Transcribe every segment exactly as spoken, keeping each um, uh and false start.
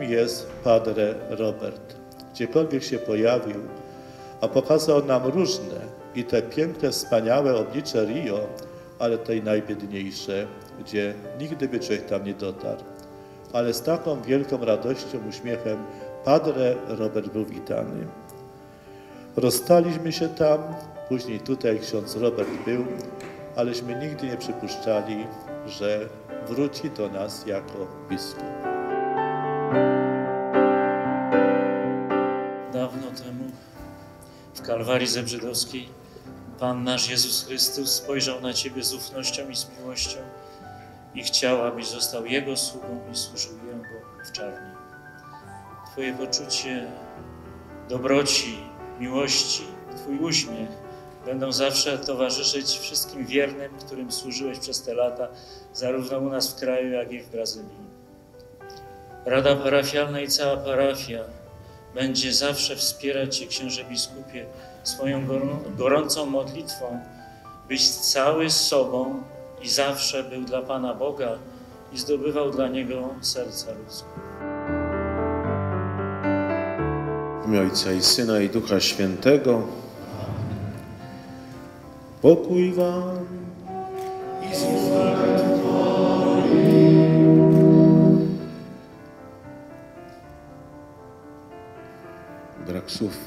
jest Padre Robert. Gdziekolwiek się pojawił, a pokazał nam różne i te piękne, wspaniałe oblicze Rio, ale te najbiedniejsze, gdzie nigdy by człowiek tam nie dotarł. Ale z taką wielką radością, uśmiechem Padre Robert był witany. Rozstaliśmy się tam, później tutaj ksiądz Robert był, aleśmy nigdy nie przypuszczali, że wróci do nas jako biskup. Dawno temu w Kalwarii Zebrzydowskiej Pan nasz Jezus Chrystus spojrzał na Ciebie z ufnością i z miłością i chciał, abyś został Jego sługą i służył Jemu w czarni. Twoje poczucie dobroci, miłości, Twój uśmiech będą zawsze towarzyszyć wszystkim wiernym, którym służyłeś przez te lata, zarówno u nas w kraju, jak i w Brazylii. Rada parafialna i cała parafia będzie zawsze wspierać Cię, księże biskupie, swoją gorącą modlitwą, byś cały z sobą i zawsze był dla Pana Boga i zdobywał dla Niego serca ludzkie. W imię Ojca i Syna i Ducha Świętego. Pokój wam i z duchem twoim. Brak słów.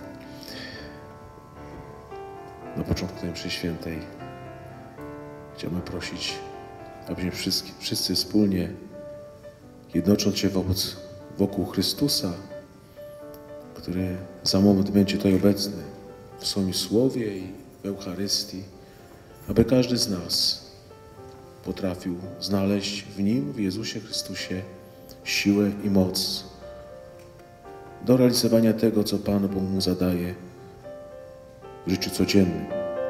Na początku tej mszy świętej chciałbym prosić, abyśmy wszyscy, wszyscy wspólnie, jednocząc się wobec, wokół Chrystusa, który za moment będzie tutaj obecny w swoim Słowie i w Eucharystii, aby każdy z nas potrafił znaleźć w Nim, w Jezusie Chrystusie, siłę i moc do realizowania tego, co Pan Bóg mu zadaje w życiu codziennym.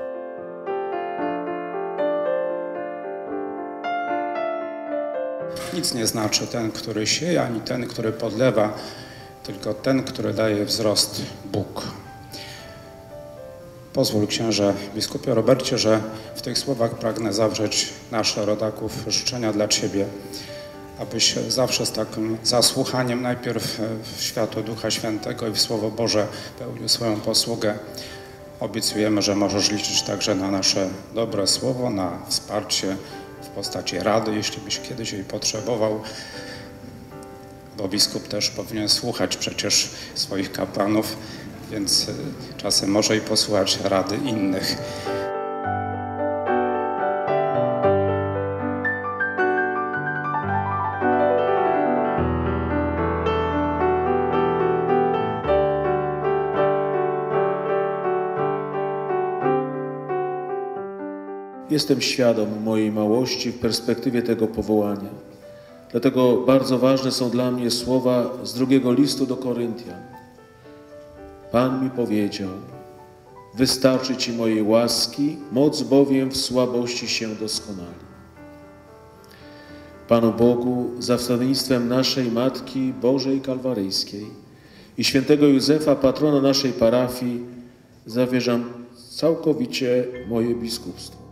Nic nie znaczy ten, który sieje, ani ten, który podlewa, tylko ten, który daje wzrost, Bóg. Pozwól, księże biskupie Robercie, że w tych słowach pragnę zawrzeć nasze rodaków życzenia dla Ciebie, abyś zawsze z takim zasłuchaniem najpierw w światło Ducha Świętego i w Słowo Boże pełnił swoją posługę. Obiecujemy, że możesz liczyć także na nasze dobre słowo, na wsparcie w postaci rady, jeśli byś kiedyś jej potrzebował, bo biskup też powinien słuchać przecież swoich kapłanów, więc czasem może i posłuchać rady innych. Jestem świadom mojej małości w perspektywie tego powołania. Dlatego bardzo ważne są dla mnie słowa z drugiego listu do Koryntian. Pan mi powiedział: wystarczy Ci mojej łaski, moc bowiem w słabości się doskonali. Panu Bogu za wstawiennictwem naszej Matki Bożej Kalwaryjskiej i świętego Józefa, patrona naszej parafii, zawierzam całkowicie moje biskupstwo.